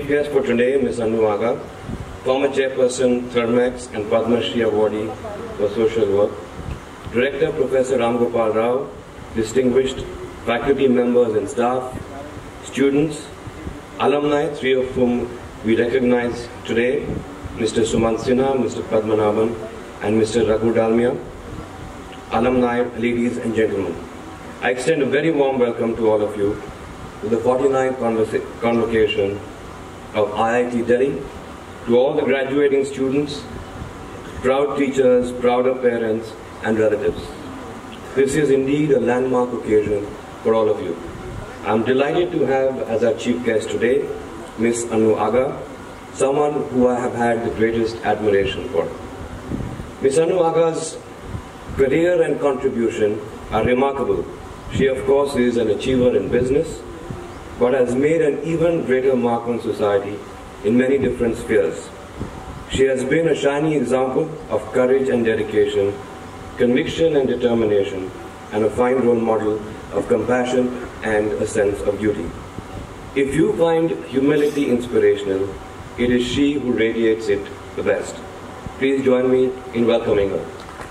chief guest for today, Ms. Anu Aga, former chairperson, Thermax and Padma Shri Awardee for social work, Director Professor Ram Gopal Rao, distinguished faculty members and staff, students, alumni, three of whom we recognize today, Mr. Sumant Sinha, Mr. Padmanabhan, and Mr. Raghu Dalmia, alumni, ladies and gentlemen. I extend a very warm welcome to all of you to the 49th Convocation of IIT Delhi, to all the graduating students, proud teachers, prouder parents, and relatives. This is indeed a landmark occasion for all of you. I am delighted to have as our chief guest today, Ms. Anu Aga, someone who I have had the greatest admiration for. Ms. Anu Aga's career and contribution are remarkable. She, of course, is an achiever in business, but has made an even greater mark on society in many different spheres. She has been a shining example of courage and dedication, conviction and determination, and a fine role model of compassion and a sense of duty. If you find humility inspirational, it is she who radiates it the best. Please join me in welcoming her.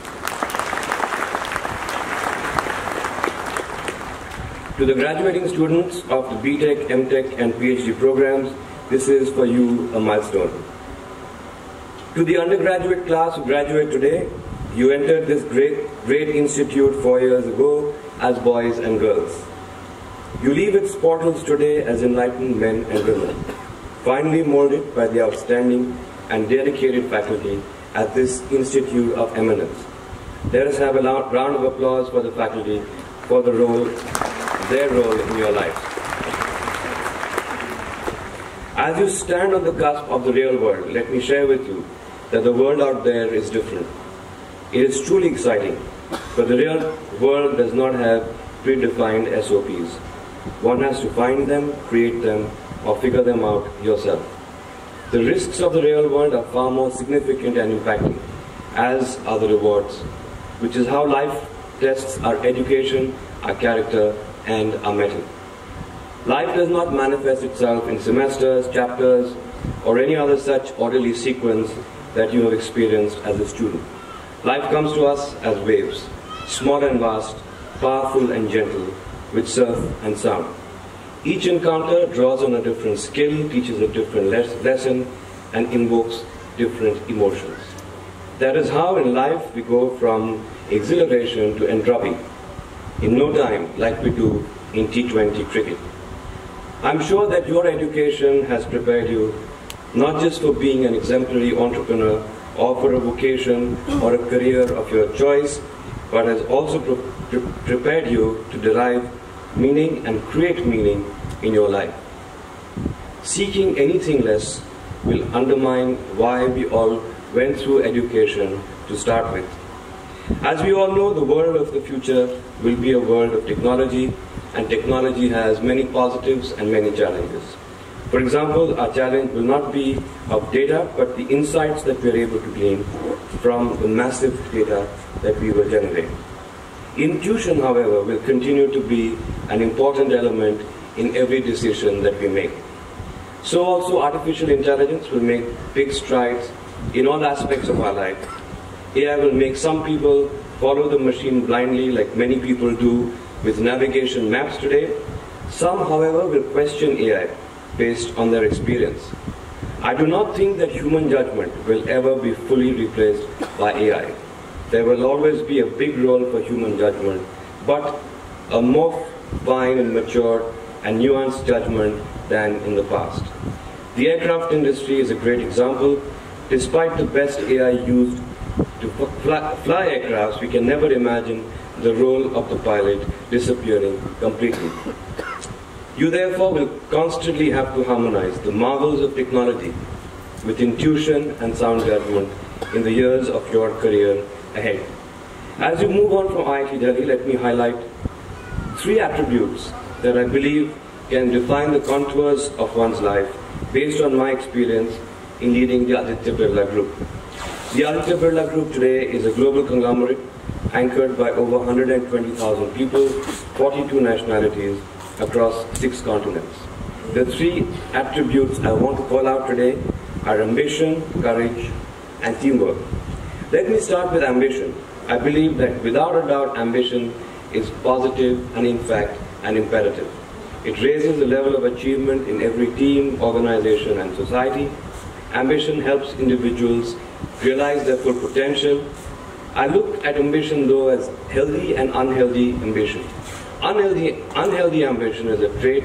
To the graduating students of the BTech, MTech and PhD programs, this is for you a milestone. To the undergraduate class who graduate today, you entered this great institute 4 years ago as boys and girls. You leave its portals today as enlightened men and women, finally molded by the outstanding and dedicated faculty at this institute of eminence. Let us have a round of applause for the faculty for their role in your lives. As you stand on the cusp of the real world, let me share with you that the world out there is different. It is truly exciting, but the real world does not have predefined SOPs. One has to find them, create them, or figure them out yourself. The risks of the real world are far more significant and impacting, as are the rewards, which is how life tests our education, our character, and our mettle. Life does not manifest itself in semesters, chapters, or any other such orderly sequence that you have experienced as a student. Life comes to us as waves, small and vast, powerful and gentle, with surf and sound. Each encounter draws on a different skill, teaches a different lesson, and invokes different emotions. That is how in life we go from exhilaration to entropy in no time, like we do in T20 cricket. I'm sure that your education has prepared you not just for being an exemplary entrepreneur or for a vocation or a career of your choice, but has also prepared you to derive meaning and create meaning in your life. Seeking anything less will undermine why we all went through education to start with. As we all know, the world of the future will be a world of technology, and technology has many positives and many challenges. For example, our challenge will not be of data, but the insights that we are able to gain from the massive data that we will generate. Intuition, however, will continue to be an important element in every decision that we make. So also artificial intelligence will make big strides in all aspects of our life. AI will make some people follow the machine blindly, like many people do with navigation maps today. Some, however, will question AI based on their experience. I do not think that human judgment will ever be fully replaced by AI. There will always be a big role for human judgment, but a more fine and mature and nuanced judgment than in the past. The aircraft industry is a great example. Despite the best AI used to fly aircrafts, we can never imagine the role of the pilot disappearing completely. You therefore will constantly have to harmonize the marvels of technology with intuition and sound judgment in the years of your career ahead. As you move on from IIT Delhi, let me highlight 3 attributes that I believe can define the contours of one's life based on my experience in leading the Aditya Birla Group. The Aditya Birla Group today is a global conglomerate anchored by over 120,000 people, 42 nationalities across 6 continents. The three attributes I want to call out today are ambition, courage, and teamwork. Let me start with ambition. I believe that without a doubt ambition is positive and in fact an imperative. It raises the level of achievement in every team, organization, and society. Ambition helps individuals realize their full potential. I look at ambition though as healthy and unhealthy ambition. Unhealthy ambition is a trait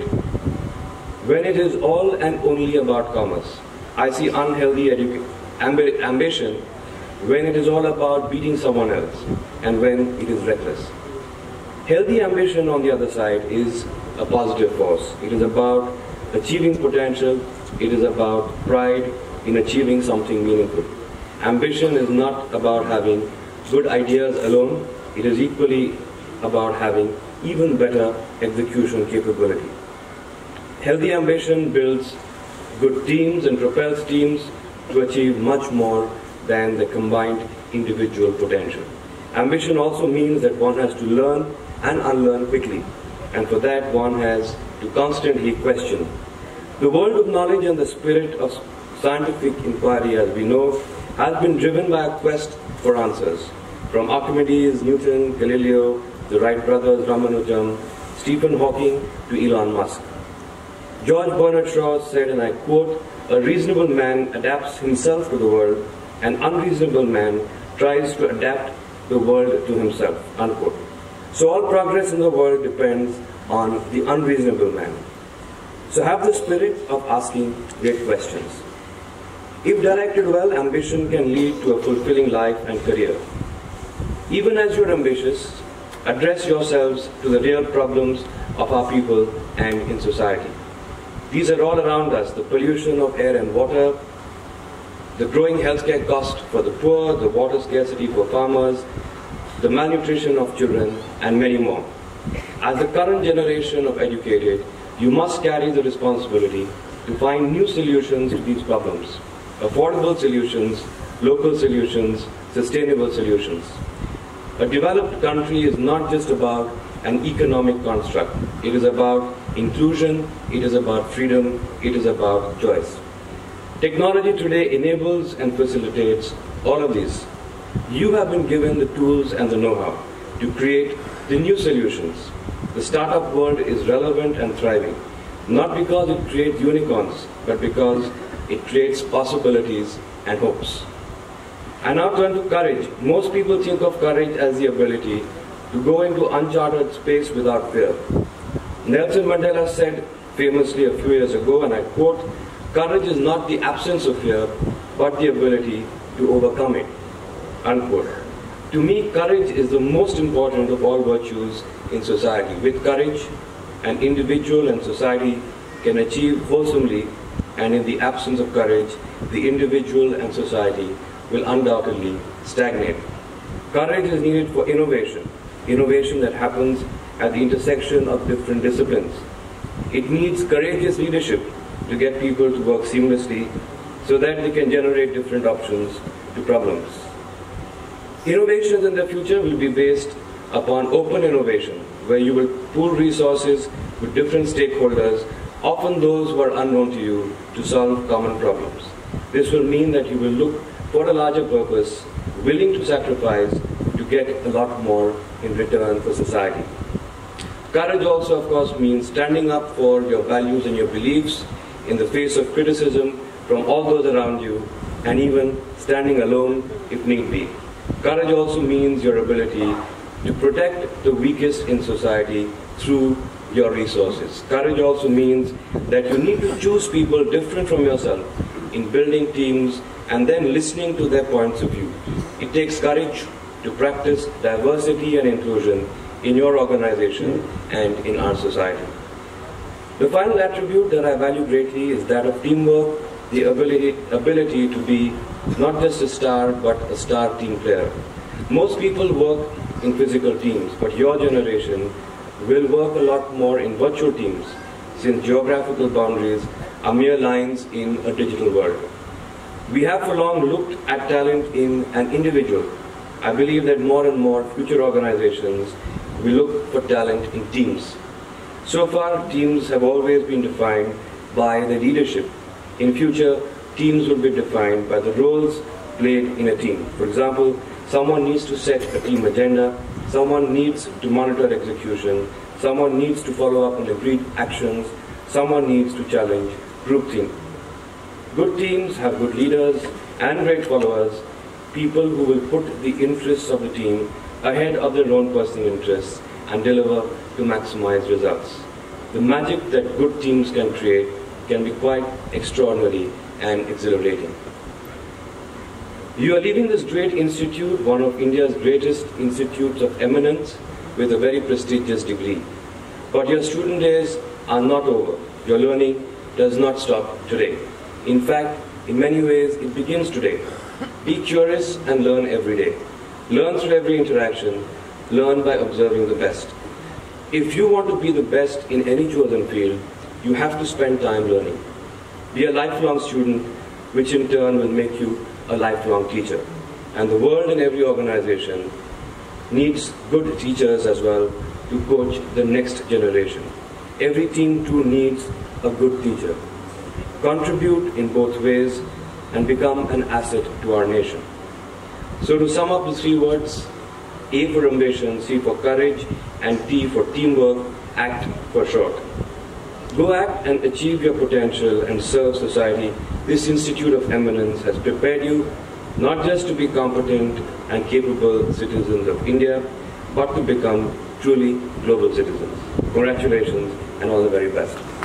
when it is all and only about commerce. I see unhealthy ambition when it is all about beating someone else and when it is reckless. Healthy ambition, on the other side, is a positive force. It is about achieving potential. It is about pride in achieving something meaningful. Ambition is not about having good ideas alone. It is equally about having even better execution capability. Healthy ambition builds good teams and propels teams to achieve much more than the combined individual potential. Ambition also means that one has to learn and unlearn quickly, and for that one has to constantly question. The world of knowledge and the spirit of scientific inquiry, as we know, has been driven by a quest for answers. From Archimedes, Newton, Galileo, the Wright brothers, Ramanujam, Stephen Hawking to Elon Musk. George Bernard Shaw said, and I quote, "A reasonable man adapts himself to the world, an unreasonable man tries to adapt the world to himself," unquote. So all progress in the world depends on the unreasonable man. So have the spirit of asking great questions. If directed well, ambition can lead to a fulfilling life and career. Even as you're ambitious, address yourselves to the real problems of our people and in society. These are all around us: the pollution of air and water, the growing healthcare cost for the poor, the water scarcity for farmers, the malnutrition of children, and many more. As the current generation of educated, you must carry the responsibility to find new solutions to these problems. Affordable solutions, local solutions, sustainable solutions. A developed country is not just about an economic construct. It is about inclusion, it is about freedom, it is about choice. Technology today enables and facilitates all of these. You have been given the tools and the know-how to create the new solutions. The startup world is relevant and thriving, not because it creates unicorns, but because it creates possibilities and hopes. I now turn to courage. Most people think of courage as the ability to go into uncharted space without fear. Nelson Mandela said famously a few years ago, and I quote, "Courage is not the absence of fear, but the ability to overcome it," unquote. To me, courage is the most important of all virtues in society. With courage, an individual and society can achieve wholesomely, and in the absence of courage, the individual and society will undoubtedly stagnate. Courage is needed for innovation that happens at the intersection of different disciplines. It needs courageous leadership to get people to work seamlessly so that they can generate different options to problems. Innovations in the future will be based upon open innovation, where you will pool resources with different stakeholders, often those who are unknown to you, to solve common problems. This will mean that you will look for a larger purpose, willing to sacrifice to get a lot more in return for society. Courage also, of course, means standing up for your values and your beliefs in the face of criticism from all those around you, and even standing alone if need be. Courage also means your ability to protect the weakest in society through your resources. Courage also means that you need to choose people different from yourself in building teams and then listening to their points of view. It takes courage to practice diversity and inclusion in your organization and in our society. The final attribute that I value greatly is that of teamwork, the ability to be not just a star, but a star team player. Most people work in physical teams, but your generation will work a lot more in virtual teams, since geographical boundaries are mere lines in a digital world. We have for long looked at talent in an individual. I believe that more and more future organizations will look for talent in teams. So far, teams have always been defined by the leadership. In future, teams will be defined by the roles played in a team. For example, someone needs to set a team agenda, someone needs to monitor execution, someone needs to follow up on agreed actions, someone needs to challenge group thinking. Good teams have good leaders and great followers, people who will put the interests of the team ahead of their own personal interests and deliver to maximize results. The magic that good teams can create can be quite extraordinary and exhilarating. You are leaving this great institute, one of India's greatest institutes of eminence, with a very prestigious degree. But your student days are not over. Your learning does not stop today. In fact, in many ways, it begins today. Be curious and learn every day. Learn through every interaction. Learn by observing the best. If you want to be the best in any chosen field, you have to spend time learning. Be a lifelong student, which in turn will make you a lifelong teacher. And the world and every organization needs good teachers as well to coach the next generation. Every team too needs a good teacher. Contribute in both ways and become an asset to our nation. So to sum up the three words, A for ambition, C for courage, and T for teamwork, ACT for short. Go act and achieve your potential and serve society. This Institute of Eminence has prepared you not just to be competent and capable citizens of India, but to become truly global citizens. Congratulations and all the very best.